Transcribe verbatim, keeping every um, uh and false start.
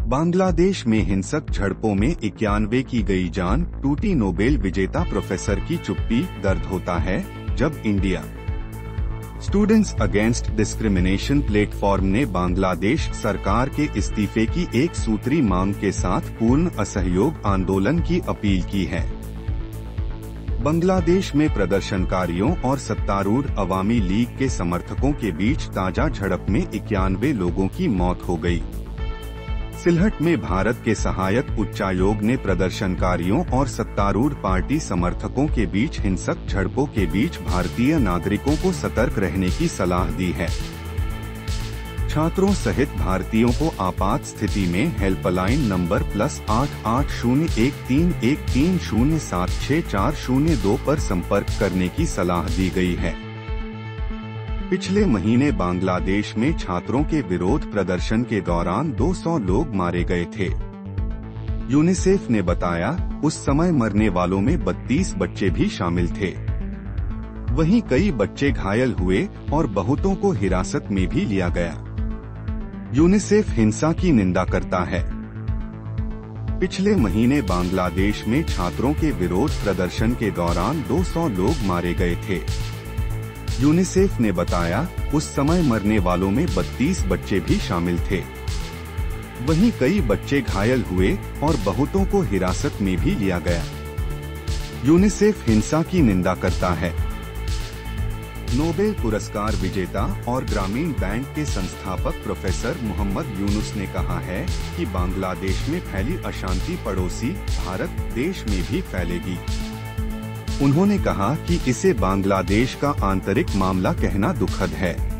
बांग्लादेश में हिंसक झड़पों में इक्यानवे की गई जान, टूटी नोबेल विजेता प्रोफेसर की चुप्पी। दर्द होता है जब India students against discrimination platform ने बांग्लादेश सरकार के इस्तीफे की एक सूत्री मांग के साथ पूर्ण असहयोग आंदोलन की अपील की है। बांग्लादेश में प्रदर्शनकारियों और सत्तारूढ़ अवामी लीग के समर्थकों के बीच ताजा झड़प में इक्यानवे लोगों की मौत हो गई। सिलहट में भारत के सहायक उच्चायोग ने प्रदर्शनकारियों और सत्तारूढ़ पार्टी समर्थकों के बीच हिंसक झड़पों के बीच भारतीय नागरिकों को सतर्क रहने की सलाह दी है। छात्रों सहित भारतीयों को आपात स्थिति में हेल्पलाइन नंबर प्लस आठ आठ शून्य एक तीन एक तीन शून्य सात छह चार शून्य दो पर संपर्क करने की सलाह दी गई है। पिछले महीने बांग्लादेश में छात्रों के विरोध प्रदर्शन के दौरान दो सौ लोग मारे गए थे। यूनिसेफ ने बताया उस समय मरने वालों में बत्तीस बच्चे भी शामिल थे। वहीं कई बच्चे घायल हुए और बहुतों को हिरासत में भी लिया गया। यूनिसेफ हिंसा की निंदा करता है। पिछले महीने बांग्लादेश में छात्रों के विरोध प्रदर्शन के दौरान दो सौ लोग मारे गए थे। यूनिसेफ ने बताया उस समय मरने वालों में बत्तीस बच्चे भी शामिल थे। वहीं कई बच्चे घायल हुए और बहुतों को हिरासत में भी लिया गया। यूनिसेफ हिंसा की निंदा करता है। नोबेल पुरस्कार विजेता और ग्रामीण बैंक के संस्थापक प्रोफेसर मोहम्मद यूनुस ने कहा है कि बांग्लादेश में फैली अशांति पड़ोसी भारत देश में भी फैलेगी। उन्होंने कहा कि इसे बांग्लादेश का आंतरिक मामला कहना दुखद है।